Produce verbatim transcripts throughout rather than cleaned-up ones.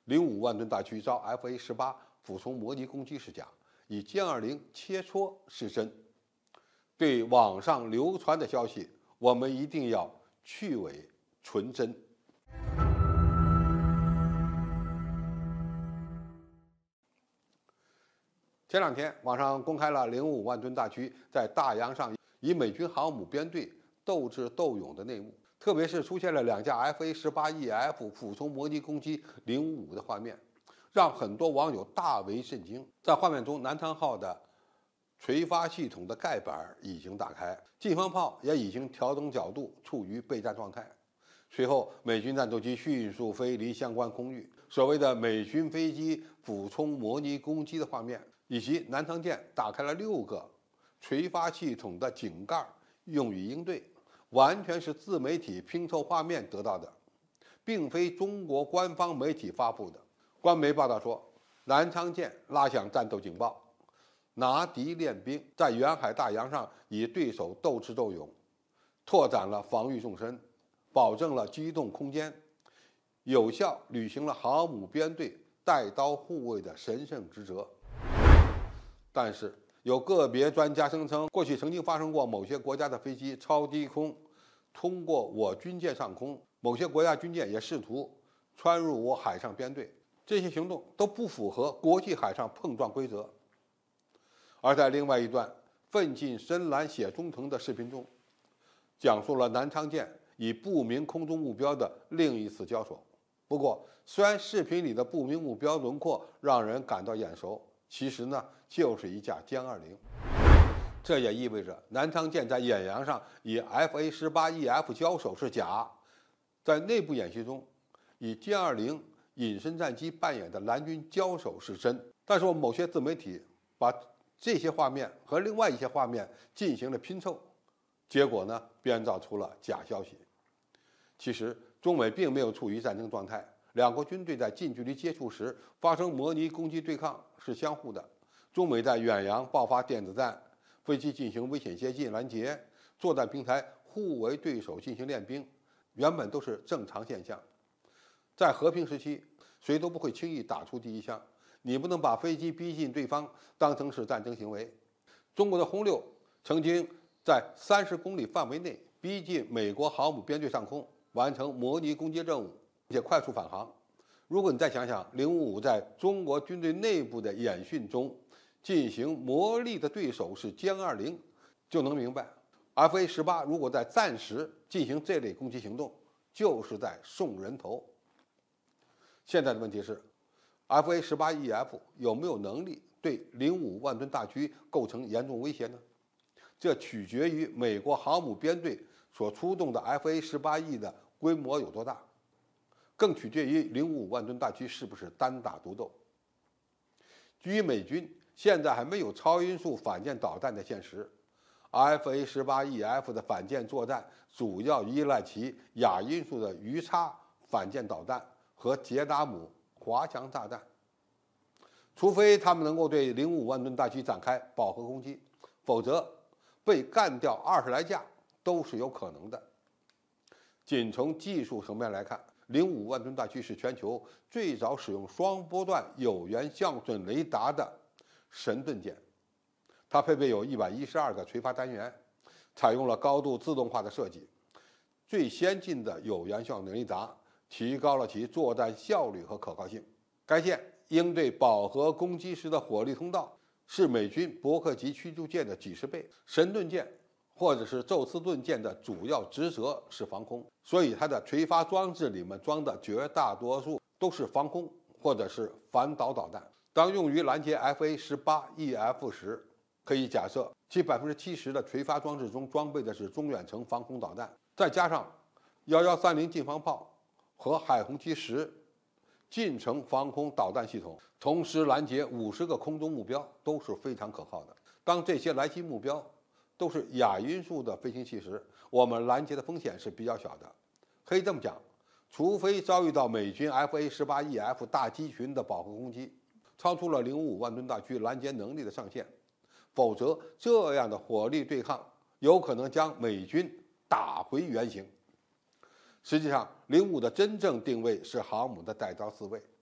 零五万吨大驱遭 F A 十八俯冲模拟攻击是假，以歼二零切磋是真。对网上流传的消息，我们一定要去伪存真。前两天，网上公开了零五万吨大驱在大洋上与美军航母编队斗智斗勇的内幕，特别是出现了两架 F A 十八 E F 俯冲模拟攻击零五五的画面，让很多网友大为震惊。在画面中，南昌号的垂发系统的盖板已经打开，近方炮也已经调整角度，处于备战状态。随后，美军战斗机迅速飞离相关空域，所谓的美军飞机俯冲模拟攻击的画面，以及南昌舰打开了六个垂发系统的井盖用于应对，完全是自媒体拼凑画面得到的，并非中国官方媒体发布的。官媒报道说，南昌舰拉响战斗警报，拿敌练兵，在远海大洋上与对手斗智斗勇，拓展了防御纵深，保证了机动空间，有效履行了航母编队带刀护卫的神圣职责。但是，有个别专家声称，过去曾经发生过某些国家的飞机超低空通过我军舰上空，某些国家军舰也试图穿入我海上编队，这些行动都不符合国际海上碰撞规则。而在另外一段奋进深蓝写忠诚的视频中，讲述了南昌舰与不明空中目标的另一次交手。不过，虽然视频里的不明目标轮廓让人感到眼熟，其实呢，就是一架歼二零。这也意味着南昌舰在演洋上与 F A 十八 E F 交手是假，在内部演习中，以歼二零隐身战机扮演的蓝军交手是真。但是，我们某些自媒体把这些画面和另外一些画面进行了拼凑，结果呢，编造出了假消息。其实，中美并没有处于战争状态，两国军队在近距离接触时发生模拟攻击对抗是相互的。中美在远洋爆发电子战，飞机进行危险接近拦截，作战平台互为对手进行练兵，原本都是正常现象。在和平时期，谁都不会轻易打出第一枪，你不能把飞机逼近对方当成是战争行为。中国的轰六曾经在三十公里范围内逼近美国航母编队上空，完成模拟攻击任务，并且快速返航。如果你再想想零五五在中国军队内部的演训中进行磨砺的对手是歼二零，就能明白 F A 十八如果在战时进行这类攻击行动，就是在送人头。现在的问题是 F A 十八 E F 有没有能力对零五万吨大驱构成严重威胁呢？这取决于美国航母编队所出动的 F A 十八 E 的规模有多大，更取决于零五万吨大驱是不是单打独斗。基于美军现在还没有超音速反舰导弹的现实， F A 十八 E F 的反舰作战主要依赖其亚音速的鱼叉反舰导弹和捷达姆滑翔炸弹。除非他们能够对零五万吨大驱展开饱和攻击，否则被干掉二十来架都是有可能的。仅从技术层面来看，零五万吨大驱是全球最早使用双波段有源相准雷达的神盾舰，它配备有一百一十二个垂发单元，采用了高度自动化的设计，最先进的有源相准雷达提高了其作战效率和可靠性。该舰应对饱和攻击时的火力通道是美军伯克级驱逐舰的几十倍。神盾舰或者是宙斯盾舰的主要职责是防空，所以它的垂发装置里面装的绝大多数都是防空或者是反导导弹。当用于拦截 F A 十八 E F 时，可以假设其百分之七十的垂发装置中装备的是中远程防空导弹，再加上一一三零近防炮和海红旗十近程防空导弹系统，同时拦截五十个空中目标都是非常可靠的。当这些来袭目标都是亚音速的飞行器时，我们拦截的风险是比较小的。可以这么讲，除非遭遇到美军 F A 十八 E F 大机群的饱和攻击，超出了零五万吨大驱拦截能力的上限，否则这样的火力对抗有可能将美军打回原形。实际上，零五的真正定位是航母的带刀自卫，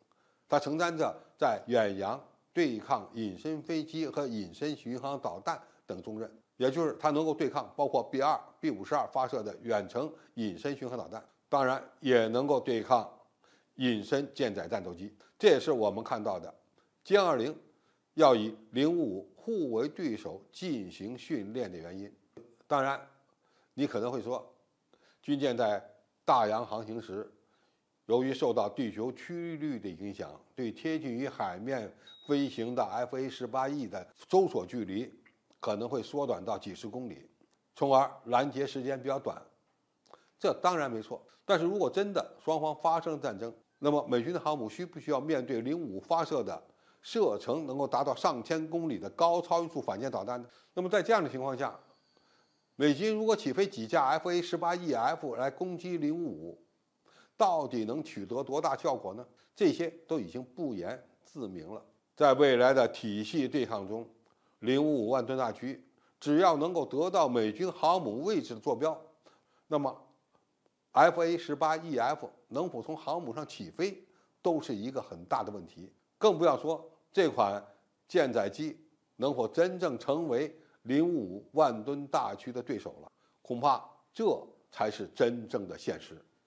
它承担着在远洋对抗隐身飞机和隐身巡航导弹等重任，也就是它能够对抗包括 B 二、B 五十二发射的远程隐身巡航导弹，当然也能够对抗隐身舰载战斗机。这也是我们看到的歼二零要以零五五互为对手进行训练的原因。当然，你可能会说，军舰在大洋航行时，由于受到地球曲率的影响，对贴近于海面飞行的 F A 十八 E 的搜索距离可能会缩短到几十公里，从而拦截时间比较短。这当然没错，但是如果真的双方发生战争，那么美军的航母需不需要面对零五五发射的射程能够达到上千公里的高超音速反舰导弹呢？那么在这样的情况下，美军如果起飞几架 F A 十八 E F 来攻击零五五，到底能取得多大效果呢？这些都已经不言自明了。在未来的体系对抗中，零五五万吨大驱只要能够得到美军航母位置的坐标，那么 F A 十八 E F 能否从航母上起飞，都是一个很大的问题。更不要说这款舰载机能否真正成为零五五万吨大驱的对手了，恐怕这才是真正的现实。